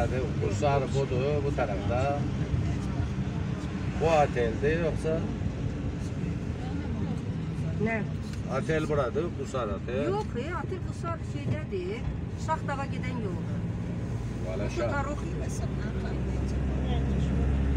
Hadi bu sarı budu bu tarafta. Bu oteldi yoksa? Ne? Otel buradı, bu sarı otel. Yok ya, atel bu sarı şeylerdi. Şahtağa giden yolda. Valla Bu taraf.